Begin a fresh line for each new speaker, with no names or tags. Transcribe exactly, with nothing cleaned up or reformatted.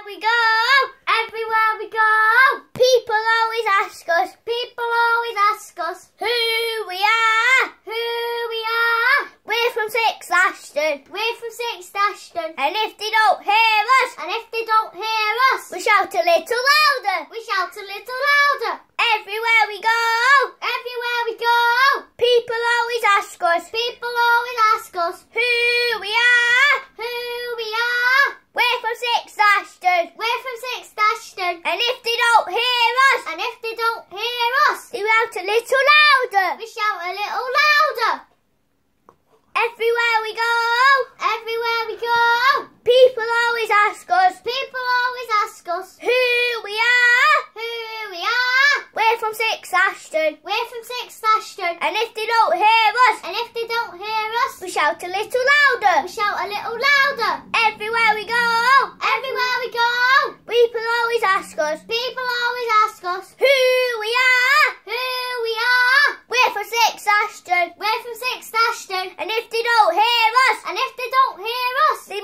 we go,
Everywhere we go,
people always ask us
people always ask us
who we are.
who we are.
We're from Sixth Ashton,
We're from Sixth Ashton,
and if they don't hear us,
and if they don't hear us,
we shout a little louder.
we shout a little louder.
Everywhere we go,
Everywhere we go,
people always ask us
people always ask us
who we are.
who we are.
We're from Sixth Ashton,
We're from Sixth Ashton,
and if they don't hear us,
and if they don't hear us,
they shout a little louder.
we shout a little louder.
Everywhere we go,
Everywhere we go,
people always ask us
people always ask us
who we are.
who we are.
We're from Sixth Ashton,
We're from Sixth Ashton,
and if they don't hear us,
and if they don't hear us,
we shout a little louder.
we shout a little louder.
Everywhere we go,
Everywhere we go,
people always ask us
people always ask us
who we are.
who we are.
We're from Sixth Ashton,
We're from Sixth Ashton,
and if they don't hear us,
and if they don't hear us,
they